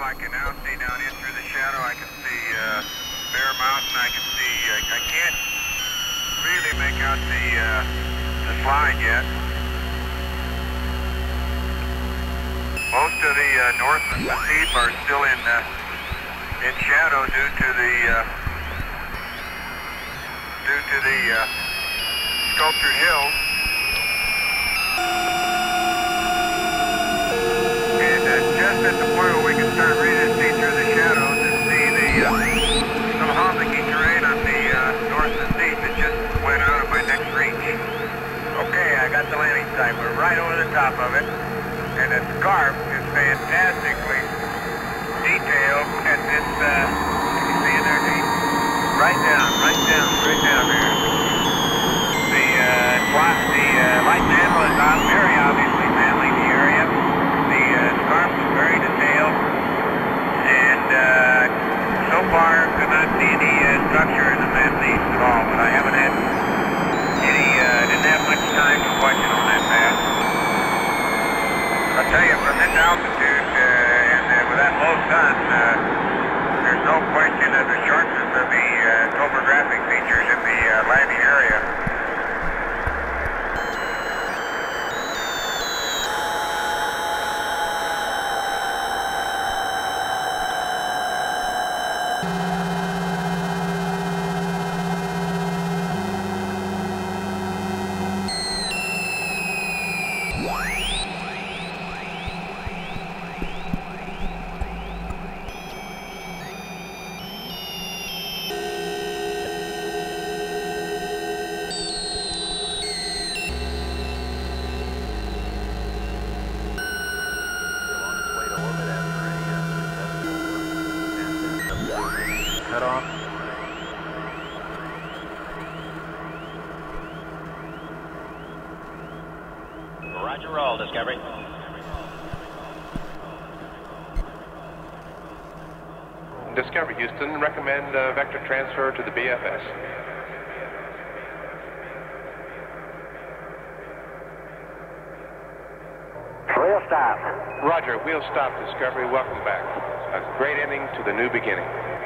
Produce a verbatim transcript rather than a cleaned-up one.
I can now see down in through the shadow. I can see uh, Bear Mountain. I can see, uh, I can't really make out the, uh, the slide yet. Most of the uh, Northland Massif are still in, uh, in shadow due to the, uh, due to the uh, sculptured hills. And uh, just at the point where we can start reading and see through the shadows and see the uh, some hummocky terrain on the uh, North Massif that just went out of my next reach. Okay, I got the landing site. We're right over the top of it. And the scarp is fantastically detailed at this, uh, can you see in there, Dean? Right down, right down, right down there. The, uh, the uh, light mantle is out, very obviously mantling the area. The uh, scarp is very detailed. And uh, so far, could not see any uh, structure in the Massif at all, but I haven't had any, uh, didn't have much time to question on that path. I'll tell you, from this altitude uh, and uh, with that low sun, uh, there's no question of the shortness of the uh, topographic features in the uh, landing area. Cut off. Roger, roll, Discovery. Discovery, Houston, recommend uh, vector transfer to the B F S. We'll stop. Roger, we'll stop, Discovery. Welcome back. A great ending to the new beginning.